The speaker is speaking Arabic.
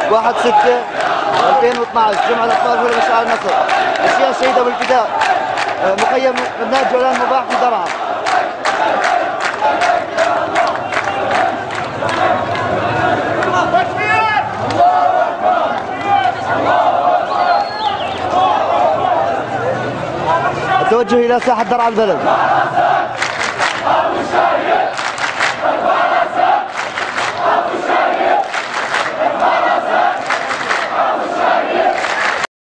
1/6/2012 جمع الأطفال هو مشاعر النصر. أشياء شهيدة بالفداء مخيم أبناء جولان مباح في درعا. التوجه إلى ساحة درعا البلد.